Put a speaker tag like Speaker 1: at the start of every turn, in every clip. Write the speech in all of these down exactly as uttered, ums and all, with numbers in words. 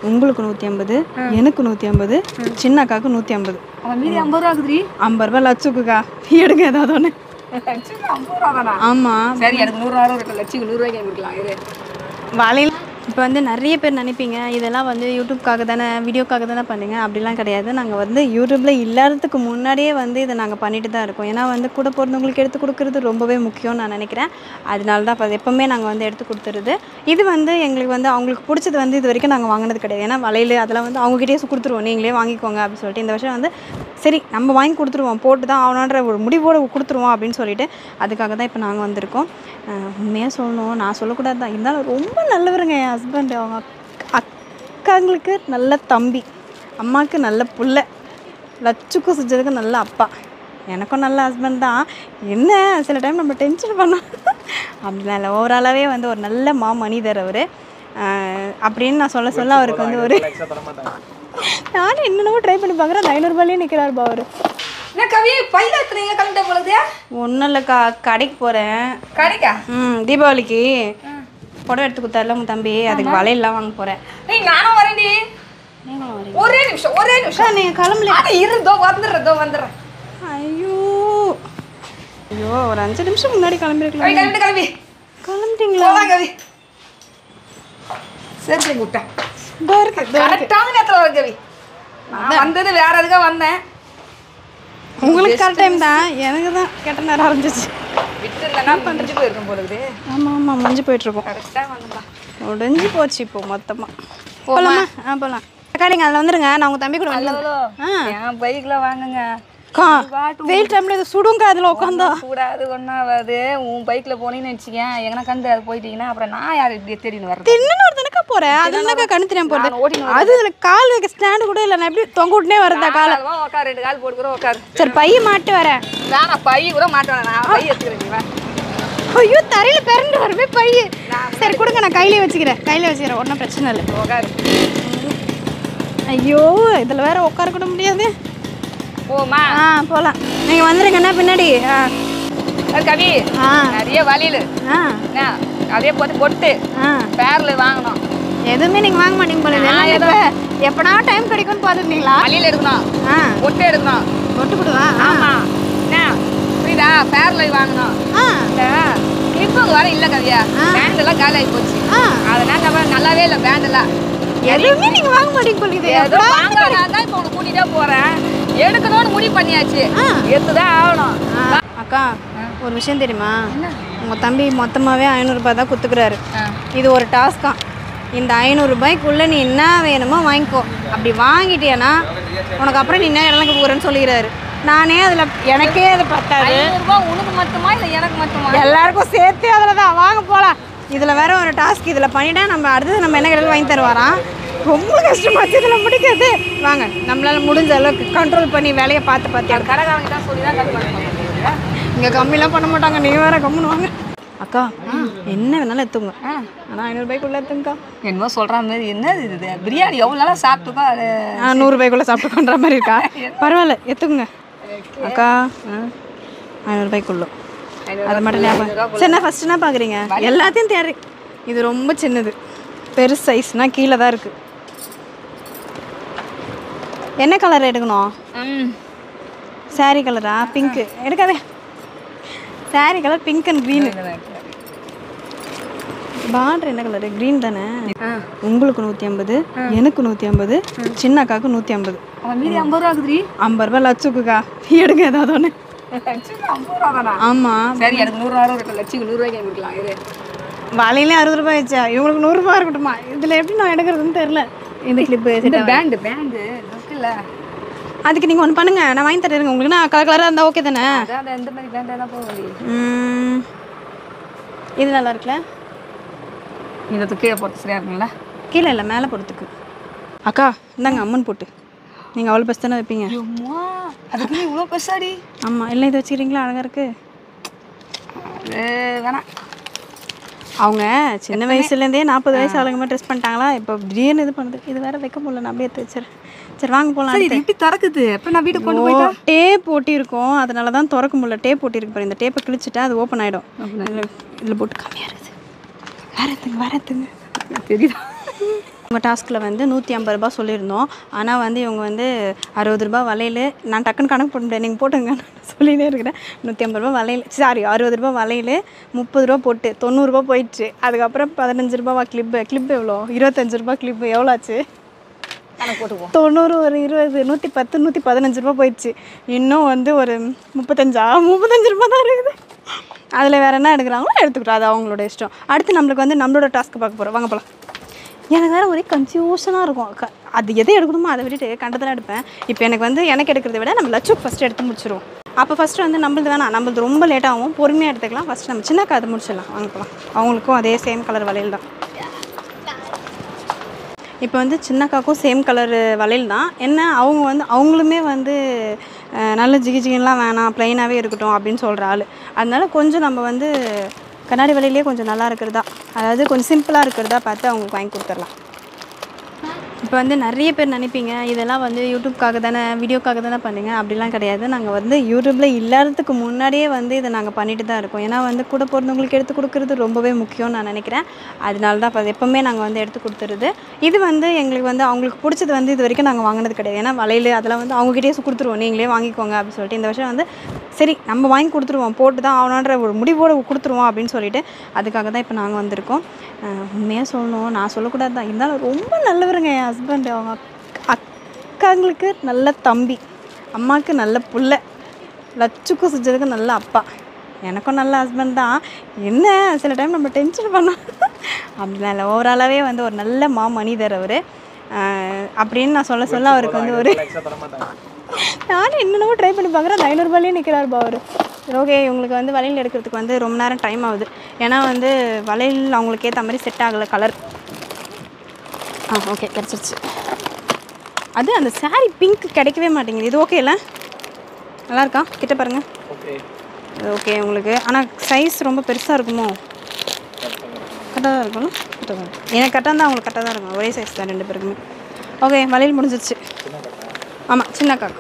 Speaker 1: உங்களுக்கு நூற்றி ஐம்பது, எனக்கு நூற்றி ஐம்பது, சின்ன அக்காவுக்கு நூற்றி ஐம்பது.
Speaker 2: மீதி ஐம்பது ரூபா ஆகுதுரி.
Speaker 1: ஐம்பது ரூபா லட்சுக்குக்கா, எடுங்க ஏதாவது ஒன்று.
Speaker 2: லட்சுக்கு ஐம்பது ரூபா தானா? ஆமாம். சரி, எனக்கு நூறுரூவா இருக்கு. லட்சுக்கு நூறுரூவாய்க்கு கொடுக்கலாம். இரு
Speaker 1: வலையில் இப்போ வந்து நிறைய பேர் நினைப்பீங்க இதெல்லாம் வந்து யூடியூப்காக தானே, வீடியோக்காக தானே பண்ணுங்க. அப்படிலாம் கிடையாது. நாங்கள் வந்து யூடியூப்பில் இல்லாததுக்கு முன்னாடியே வந்து இதை நாங்கள் பண்ணிட்டு தான் இருக்கோம். ஏன்னா வந்து கூட பிறந்தவங்களுக்கு எடுத்து கொடுக்குறது ரொம்பவே முக்கியம்னு நான் நினைக்கிறேன். அதனால தான் இப்போ எப்போவுமே நாங்கள் வந்து எடுத்து கொடுத்துருது. இது வந்து எங்களுக்கு வந்து அவங்களுக்கு பிடிச்சது வந்து இது வரைக்கும் நாங்கள் வாங்கினது கிடையாது. ஏன்னா வலையில் அதெல்லாம் வந்து அவங்ககிட்டயே கொடுத்துருவோம், நீங்களே வாங்கிக்கோங்க அப்படின்னு சொல்லிட்டு. இந்த வருஷம் வந்து சரி நம்ம வாங்கி கொடுத்துருவோம், போட்டு தான் ஆகணுன்ற ஒரு முடிவோடு கொடுத்துருவோம் அப்படின்னு சொல்லிட்டு அதுக்காக தான் இப்போ நாங்கள் வந்திருக்கோம். உண்மையாக சொல்லணும், நான் சொல்லக்கூடாது தான், இருந்தாலும் ரொம்ப நல்லவருங்க என் ஹஸ்பண்ட். அவங்க அக்காங்களுக்கு நல்ல தம்பி, அம்மாவுக்கு நல்ல புள்ள, லட்சுக்கும் செஞ்சதுக்கு நல்ல அப்பா, எனக்கும் நல்ல ஹஸ்பண்ட் தான். என்ன சில டைம் நம்ம டென்ஷன் பண்ணோம் அப்படிலாம் இல்லை. ஓவராலாகவே வந்து ஒரு நல்ல மா மனிதர் அவர் அப்படின்னு நான் சொல்ல சொல்ல அவருக்கு வந்து ஒரு நானும் என்னென்னவோ ட்ரை பண்ணி பார்க்குறேன். அந்த ஐநூறுபாலே நிற்கிறாருப்பா அவர்.
Speaker 2: என்ன கவி பையில எத்தனைங்க கலந்துட்ட போலது?
Speaker 1: ஒன்றும் இல்லைக்கா, கடைக்கு போகிறேன்.
Speaker 2: கடைக்கா? ம்,
Speaker 1: தீபாவளிக்கு புடவை எடுத்து கொடுத்தாருல உங்கள் தம்பி, அதுக்கு வலையெல்லாம் வாங்க போகிறேன்.
Speaker 2: ஏய் நானும் வரேன்டி. நீங்களும் வரீங்க? ஒரே நிமிஷம் ஒரே நிமிஷம். நீங்கள் கிளம்பல? அட இரு, தோ வந்துடுறேன், தோ வந்துடுறேன்.
Speaker 1: ஐயோ ஐயோ, ஒரு அஞ்சு நிமிஷம் முன்னாடி கிளம்பிருக்கலாம்.
Speaker 2: கிளம்பி கிளம்பி
Speaker 1: கிளம்பிட்டீங்களா?
Speaker 2: கவி சரி சரி விட்டேன்.
Speaker 1: இதோ இருக்கு,
Speaker 2: கரெக்டான நேரத்தில் வர கவி. நான் வந்தது வேற எதுக்காக வந்தேன்.
Speaker 1: உங்களுக்கு கரெக்ட் டைம் தான், எனக்கு தான் கெட்ட நேரம் ஆரம்பிச்சிச்சு.
Speaker 2: விட்டு இல்லைன்னா பண்ணிட்டு போயிருக்கோம் போலுது.
Speaker 1: ஆமாம் ஆமாம், முடிஞ்சு போயிட்டுருக்கோம்.
Speaker 2: கரெக்டாக வந்துடலாம்.
Speaker 1: முடிஞ்சு போச்சு இப்போ மொத்தமாக. போகலாமா? ஆ போகலாம். அக்கா நீங்கள் அதில் வந்துடுங்க, நான் உங்கள் தம்பி கூட வந்து
Speaker 2: ஆ என் பைக்கில் வாங்குங்க.
Speaker 1: அக்கா வெயில் டைமில் இது சுடுங்க, அதில் உட்காந்தா
Speaker 2: கூடாது ஒன்றாவது. உன் பைக்கில் போனீங்கன்னு வச்சுக்கேன், எங்கன்னா கண்டு அது போயிட்டீங்கன்னா அப்புறம் நான் யார் இப்படி தேடின்னு வரேன்.
Speaker 1: தின்னு ஒரு தானக்கா போகிறேன், அது என்னக்கா கண்ணு தெரியாம போகிறது. அது இதில் கால் வைக்க ஸ்டாண்டு கூட இல்லை, நான் எப்படி தொங்க விட்டுனே வரதா காலை?
Speaker 2: உட்காரு, ரெண்டு கால் போட்டு கூட உட்காரு.
Speaker 1: சரி பைய மாட்டு வரேன்.
Speaker 2: வேணா பை கூட மாட்டேன், நான் பை எடுத்துக்கிறேன்.
Speaker 1: ஐயோ தரையில் பிறண்டு வரவே பைய. சரி கொடுங்க, நான் கையிலே வச்சுக்கிறேன், கையிலே வச்சுக்கிறேன், ஒன்றும் பிரச்சனை இல்லை.
Speaker 2: உட்காரு.
Speaker 1: ஐயோ இதில் வேற உட்கார கூட முடியாது.
Speaker 2: போமா?
Speaker 1: ஆ போகலாம். நீங்கள் வந்துடுங்கண்ணா பின்னாடி. ஆ
Speaker 2: கவி
Speaker 1: ஆ
Speaker 2: நிறைய வழியில்
Speaker 1: ஆ
Speaker 2: அதே போட்டு பொட்டு
Speaker 1: ஆ
Speaker 2: பேரில் வாங்கணும்.
Speaker 1: எதுவுமே நீங்கள் வாங்க மாட்டீங்க போல. எப்படா டைம் கிடைக்கும்னு பார்த்துருந்தீங்களா?
Speaker 2: வழியில் எடுக்கணும். ஆ பொட்டு எடுக்கணும்.
Speaker 1: பொட்டு கொடுவா?
Speaker 2: ஆமாம். என்ன புரியுதா? பேரில் வாங்கணும். ஆ இந்த கிளிப்புங்க வர இல்லை கவியா, பேண்டெல்லாம் காலி ஆகி போச்சு. ஆ அதனால் நம்ம நல்லாவே இல்லை பேண்டெல்லாம்.
Speaker 1: எதுவுமே நீங்கள் வாங்க மாட்டீங்க போல. இது
Speaker 2: ஏதோ வாங்கலாம் தான் இப்போ உனக்கு கூட்டிகிட்டே போகிறேன். எடுக்கணும்னு முடிவு பண்ணியாச்சு, எடுத்துதான் ஆகணும்.
Speaker 1: அக்கா ஒரு விஷயம் தெரியுமா? உங்கள் தம்பி மொத்தமாகவே ஐநூறுரூபா தான் கொடுத்துக்கிறாரு. இது ஒரு டாஸ்க்கா. இந்த ஐநூறுரூபாய்க்குள்ளே நீ என்ன வேணுமோ வாங்கிக்கோ. அப்படி வாங்கிட்டியானா உனக்கு அப்புறம் நீ என்ன இடம்லாம் கொடுக்குறேன்னு சொல்லிக்கிறாரு. நானே அதில் எனக்கே அது பத்தாது.
Speaker 2: உனக்கு மட்டுமா இல்லை எனக்கு மட்டுமா?
Speaker 1: எல்லாருக்கும் சேர்த்து அதில் தான். வாங்க போகலாம். இதில் வேற ஒரு டாஸ்க், இதில் பண்ணிட்டா நம்ம அடுத்தது நம்ம என்ன கடையில் வாங்கி தருவாராம். ரொம்ப கஷ்டமாச்சு இதில் முடிக்கிறது. வாங்க நம்மளால முடிஞ்ச அளவுக்கு கண்ட்ரோல் பண்ணி வேலையை பார்த்து பார்த்து
Speaker 2: கடைக்காரங்க தான் சொல்லி தான் கம்மி பண்ணுவாங்க.
Speaker 1: இங்கே கம்மிலாம் பண்ண மாட்டாங்க, நீங்கள் வேற கம்முன்னு வாங்க. அக்கா என்ன வேணாலும் எடுத்துங்க, ஆனால் ஐநூறுபாய்க்குள்ளே எடுத்துங்கக்கா.
Speaker 2: என்னமோ சொல்கிற மாதிரி. என்ன இது பிரியாணி எவ்வளோ நாளாக சாப்பிட்டுக்கோ, அது
Speaker 1: நூறுபாய்க்குள்ளே சாப்பிட்டுக்கோன்ற மாதிரி இருக்கா? பரவாயில்ல எடுத்துங்க அக்கா. ஐநூறுபாய்க்குள்ளே அது மட்டும் ஞாபகம். சரி நான் ஃபஸ்ட்டு என்ன பார்க்குறீங்க? எல்லாத்தையும் தேடி. இது ரொம்ப சின்னது, பெரு சைஸ்னால் கீழே தான் இருக்குது. என்ன கலர் எடுக்கணும்? சாரி கலரா? பிங்க்கு எடுக்காதே. Sari colour pink and green. Border என்ன கலரு? க்ரீன் தானே? உங்களுக்கு நூற்றி ஐம்பது, எனக்கு நூற்றி ஐம்பது, சின்ன அக்காவுக்கு நூற்றி ஐம்பது.
Speaker 2: மீதி ஐம்பது ரூபா ஆகுதுரி.
Speaker 1: ஐம்பது ரூபா லட்சுக்குக்கா, எடுங்க ஏதாவது ஒன்று. ஆமாம்
Speaker 2: சரி, எனக்கு நூறுரூவா இருக்கு. லட்சுக்கு நூறுரூவாய்க்கு கொடுக்கலாம். இரு
Speaker 1: வலையிலே அறுபது ரூபாய் ஆச்சா? இவங்களுக்கு நூறுரூபா இருக்கட்டுமா? இதில் எப்படி நான் எடுக்கிறதுன்னு தெரில. இந்த கிளிப்பு
Speaker 2: பேண்டு பேண்டு இருக்குல்ல,
Speaker 1: அதுக்கு நீங்கள் ஒன்று பண்ணுங்கள், நான் வாங்கி தரேங்க உங்களுக்கு. நான் கலர் கலராக இருந்தால் ஓகே தானே?
Speaker 2: அதான் எந்த மாதிரி பேண்டாக தான் போக முடியும்.
Speaker 1: இது நல்லா இருக்குல்ல?
Speaker 2: இந்த கீழே போட்டு சரியா இருக்குங்களா?
Speaker 1: கீழே இல்லை, மேலே போடுறதுக்கு. அக்கா இந்தாங்க அம்மன் போட்டு. நீங்கள் அவ்வளோ பெருசு தானே வைப்பீங்க?
Speaker 2: அதுக்கு இவ்வளோ பெருசாடி?
Speaker 1: ஆமாம். இல்லை இது வச்சுக்கிறீங்களா? அழகாக இருக்குது.
Speaker 2: வேணாம்.
Speaker 1: அவங்க சின்ன வயசுலேருந்தே நாற்பது வயசு ஆளுங்க மாதிரி ட்ரெஸ் பண்ணிட்டாங்களா, இப்போ திடீர்னு இது பண்ணுது. இது வேறு வைக்க முடியல, நான் அப்படியே எடுத்து வச்சுறேன். சரி வாங்க போகலாம்.
Speaker 2: இது எப்படி திறக்குது? எப்போ நான் வீட்டுக்கு கொண்டு போயிட்டா?
Speaker 1: டேப் போட்டிருக்கோம், அதனால தான் திறக்க முடியல. டேப் போட்டிருக்கு பாரு, இந்த டேப்பை கிழிச்சிட்டா அது ஓப்பன் ஆகிடும். இதில் போட்டு கம்மியாக இருக்குது. வேற எத்துங்க வேற எத்துங்க
Speaker 2: தெரியுதா?
Speaker 1: நம்ம டாஸ்கில் வந்து நூற்றி ஐம்பது ரூபா சொல்லியிருந்தோம். ஆனால் வந்து இவங்க வந்து அறுபது ரூபா வளையல், நான் டக்குன்னு கணக்கு போட முடியாது, நீங்கள் போட்டுங்க, நான் சொல்லினே இருக்கிறேன். நூற்றி ஐம்பது ரூபா வளையல், சாரி அறுபது ரூபா வளையல், முப்பது ரூபா போட்டு தொண்ணூறுரூபா போயிடுச்சு. அதுக்கப்புறம் பதினஞ்சு ரூபாவா கிளிப்பு, கிளிப்பு எவ்வளோ, இருபத்தஞ்சு ரூபா கிளிப்பு எவ்வளோ ஆச்சு?
Speaker 2: போட்டுப்போம்.
Speaker 1: தொண்ணூறு ஒரு இருபது நூற்றி பத்து நூற்றி பதினஞ்சு ரூபா போயிடுச்சு. இன்னும் வந்து ஒரு முப்பத்தஞ்சா முப்பத்தஞ்சு ரூபா தான் இருக்குது. அதில் வேறு என்ன எடுக்கிறாங்களோ எடுத்துக்கிட்டோம், அது அவங்களோட இஷ்டம். அடுத்து நம்மளுக்கு வந்து நம்மளோட டாஸ்க்கு பார்க்க போகிறோம், வாங்க போகலாம். எனக்கு வேறு ஒரே கன்ஃபியூஷனாக இருக்கும். க அது எதை எடுக்கணுமோ அதை விட்டுட்டு கண்டதெல்லாம் எடுப்பேன். இப்போ எனக்கு வந்து எனக்கு எடுக்கிறத விட நம்ம லட்சுக்கு ஃபஸ்ட்டு எடுத்து முடிச்சிடுவோம். அப்போ ஃபஸ்ட்டு வந்து நம்மளது வேணாம், நம்மளது ரொம்ப லேட்டாகும், பொறுமையாக எடுத்துக்கலாம். ஃபஸ்ட்டு நம்ம சின்ன காது முடிச்சிடலாம், வாங்க போகலாம். அவங்களுக்கும் அதே சேம் கலர் வளையல் தான். இப்போ வந்து சின்னக்காக்கும் சேம் கலர் வளையல் தான். என்ன அவங்க வந்து அவங்களுமே வந்து நல்ல ஜிகி ஜிகின்லாம் வேணாம், ப்ளைனாகவே இருக்கட்டும் அப்படின்னு சொல்கிற ஆள். அதனால கொஞ்சம் நம்ம வந்து கண்ணாடி வளையிலே கொஞ்சம் நல்லா இருக்கிறதா, அதாவது கொஞ்சம் சிம்பிளாக இருக்கிறதா பார்த்து அவங்களுக்கு வாங்கி கொடுத்துடலாம். இப்போ வந்து நிறைய பேர் நினைப்பீங்க இதெல்லாம் வந்து யூடியூப்காக தானே, வீடியோக்காக தானே பண்ணுங்க. அப்படிலாம் கிடையாது. நாங்கள் வந்து யூடியூப்பில் இல்லாததுக்கு முன்னாடியே வந்து இதை நாங்கள் பண்ணிட்டு தான் இருக்கோம். ஏன்னா வந்து கூட பிறந்தவங்களுக்கு எடுத்து கொடுக்குறது ரொம்பவே முக்கியம்னு நான் நினைக்கிறேன். அதனால தான் இப்போ எப்போவுமே நாங்கள் வந்து எடுத்து கொடுத்துருது. இது வந்து எங்களுக்கு வந்து அவங்களுக்கு பிடிச்சது வந்து இது வரைக்கும் நாங்கள் வாங்கினது கிடையாது. ஏன்னா வளையல் அதெல்லாம் வந்து அவங்ககிட்டயே கொடுத்துருவோம், நீங்களே வாங்கிக்கோங்க அப்படின்னு சொல்லிட்டு. இந்த வருஷம் வந்து சரி நம்ம வாங்கி கொடுத்துருவோம், போட்டு தான் ஆகணுன்ற ஒரு முடிவோடு கொடுத்துருவோம் அப்படின்னு சொல்லிட்டு அதுக்காக தான் இப்போ நாங்கள் வந்திருக்கோம். உண்மையாக சொல்லணும், நான் சொல்லக்கூடாது தான், இருந்தாலும் ரொம்ப நல்லவருங்க என் ஹஸ்பண்ட். அவங்க அக்காங்களுக்கு நல்ல தம்பி, அம்மாவுக்கு நல்ல புள்ள, லட்சுக்கும் சுஜதுக்கு நல்ல அப்பா, எனக்கும் நல்ல ஹஸ்பண்ட் தான். என்ன சில டைம் நம்ம டென்ஷன் பண்ணோம் அப்படிலாம் இல்லை, ஓவராலாகவே வந்து ஒரு நல்ல மா மனிதர் அவர் அப்படின்னு நான் சொல்ல சொல்ல அவருக்கு வந்து ஒரு நானும் என்னென்னவோ ட்ரை பண்ணி பார்க்குறேன். அந்த ஐநூறுபாலே நிற்கிறாருப்பா அவர். ஓகே, இவங்களுக்கு வந்து வளையல் எடுக்கிறதுக்கு வந்து ரொம்ப நேரம் டைம் ஆகுது. ஏன்னா வந்து வளையல் அவங்களுக்கு ஏற்ற மாதிரி செட் ஆகலை கலர். ஆ ஓகே, கிடச்சிருச்சு. அது அந்த சாரீ பிங்க் கிடைக்கவே மாட்டேங்குது. இது ஓகே இல்லை, நல்லாயிருக்கா? கிட்ட பாருங்கள். ஓகே ஓகே உங்களுக்கு, ஆனால் சைஸ் ரொம்ப பெருசாக இருக்குமோ? கரெக்டாக தான் இருக்கும்ல? கரெக்டாக தான் இருக்கும். எனக்கு கரெக்டாக தான், அவங்களுக்கு கரெக்டாக தான் இருக்கும். ஒரே சைஸ் தான் ரெண்டு பேருக்குமே. ஓகே, வளையல் முடிஞ்சிருச்சு. ஆமாம், சின்ன காக்கு.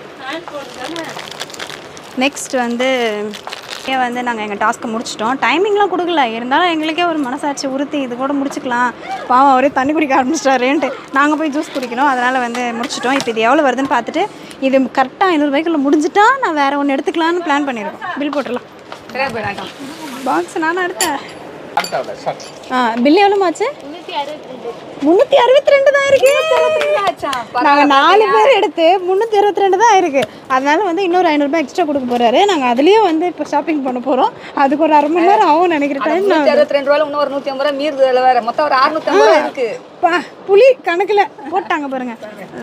Speaker 1: நெக்ஸ்ட் வந்து ஏன் வந்து நாங்கள் எங்கள் டாஸ்க்கை முடிச்சிட்டோம். டைமிங்லாம் கொடுக்கல, இருந்தாலும் எங்களுக்கே ஒரு மனசாட்சி உறுத்தி இது கூட முடிச்சுக்கலாம், பாவம் அவரே தண்ணி குடிக்க ஆரம்பிச்சிட்டாருன்ட்டு நாங்கள் போய் ஜூஸ் குடிக்கணும். அதனால் வந்து முடிச்சிட்டோம். இப்போ இது எவ்வளோ வருதுன்னு பார்த்துட்டு இது கரெக்டாக ஐநூறுபாய்க்குள்ள முடிஞ்சிட்டா நான் வேறு ஒன்று எடுத்துக்கலான்னு பிளான் பண்ணியிருக்கோம். பில் போட்டுடலாம். பாக்ஸ் நானும் எடுத்தேன். ஆ பில் எவ்வளோமாச்சு? முந்நூற்றி அறுபத்தி ரெண்டு தான் இருக்கு. நாங்கள் நாலு பேர் எடுத்து முந்நூற்றி அறுபத்தி ரெண்டு தான் இருக்கு. அதனால வந்து இன்னொரு ஐநூறுரூபா எக்ஸ்ட்ரா கொடுக்க போறாரு. நாங்கள் அதுலேயும் வந்து இப்போ ஷாப்பிங் பண்ண போகிறோம். அதுக்கு ஒரு அரை மணி நேரம் ஆகும் நினைக்கிறேன். டைம்
Speaker 2: அறுபத்தி ரெண்டு ரூபாய் இன்னொரு நூற்றி ஐம்பது ரூபா மீறுது வேற, மொத்தம் ஒரு அறுநூத்தி ஐம்பது ரூபா இருக்கு.
Speaker 1: புளி கணக்கில் போட்டாங்க பாருங்க,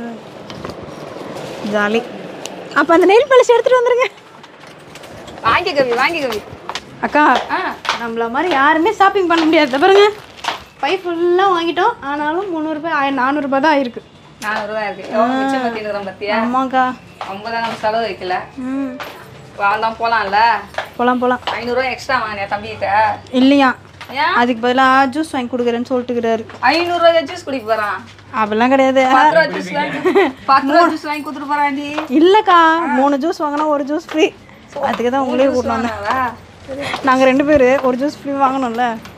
Speaker 1: ஜாலி. அப்போ அந்த நெயில் பாலிஷ் எடுத்துட்டு வந்துருங்க.
Speaker 2: வாங்கி கவி வாங்கி கவி
Speaker 1: அக்கா, நம்மள மாதிரி யாருமே ஷாப்பிங் பண்ண முடியாது பாருங்க. பை ஃபுல்லாக வாங்கிட்டோம், ஆனாலும் முந்நூறுபா ஆயிரம் நானூறுபா தான் இருக்குது.
Speaker 2: நானூறுபா இருக்கு. பத்தியா?
Speaker 1: ஆமாக்கா,
Speaker 2: ஐம்பதான் நம்ம செலவு வைக்கல. ம் வாழ்தான் போகலாம்ல. போகலாம் போகலாம். ஐநூறுரூவா எக்ஸ்ட்ரா வாங்கினேன் தம்பிக்கிட்ட.
Speaker 1: இல்லையா, அதுக்கு பதிலாக ஜூஸ் வாங்கி கொடுக்குறேன்னு சொல்லிட்டுக்கிறாரு.
Speaker 2: ஐநூறுரூவா ஜூஸ் குடிக்க போகிறான்.
Speaker 1: அப்படிலாம் கிடையாது.
Speaker 2: பத்து ரூபா ஜூஸ் வாங்கி கொடுத்துட்டு போகிறாண்டி.
Speaker 1: இல்லைக்கா, மூணு ஜூஸ் வாங்கினா ஒரு ஜூஸ் ஃப்ரீ. அதுக்கு தான் உங்களே கூட்டணும். நாங்கள் ரெண்டு பேர் ஒரு ஜூஸ் ஃப்ரீ வாங்கணும்ல.